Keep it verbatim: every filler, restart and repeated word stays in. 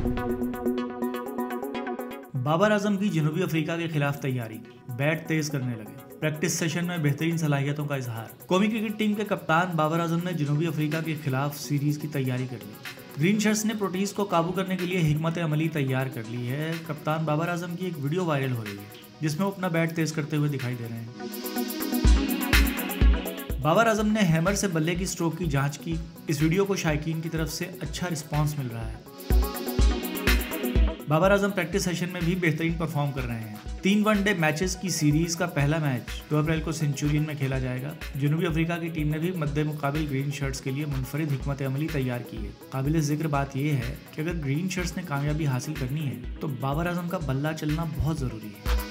बाबर आजम की जनूबी अफ्रीका के खिलाफ तैयारी, बैट तेज करने लगे। प्रैक्टिस सेशन में बेहतरीन सलाहियतों का इजहार। कौमी क्रिकेट टीम के कप्तान बाबर आजम ने जनूबी अफ्रीका के खिलाफ सीरीज की तैयारी कर ली। ग्रीन शर्ट्स ने प्रोटीज को काबू करने के लिए हिकमत अमली तैयार कर ली है। कप्तान बाबर आजम की एक वीडियो वायरल हो रही है जिसमें वो अपना बैट तेज करते हुए दिखाई दे रहे हैं। बाबर आजम ने हैमर से बल्ले की स्ट्रोक की जांच की। इस वीडियो को शायकीन की तरफ से अच्छा रिस्पांस मिल रहा है। बाबर आजम प्रैक्टिस सेशन में भी बेहतरीन परफॉर्म कर रहे हैं। तीन वनडे मैचेस की सीरीज का पहला मैच दो अप्रैल को सेंचुरियन में खेला जाएगा। जनूबी अफ्रीका की टीम ने भी मद्दे मुकाबिल ग्रीन शर्ट्स के लिए मुनफरिद हिकमत अमली तैयार की है। काबिल जिक्र बात यह है कि अगर ग्रीन शर्ट्स ने कामयाबी हासिल करनी है तो बाबर आजम का बल्ला चलना बहुत जरूरी है।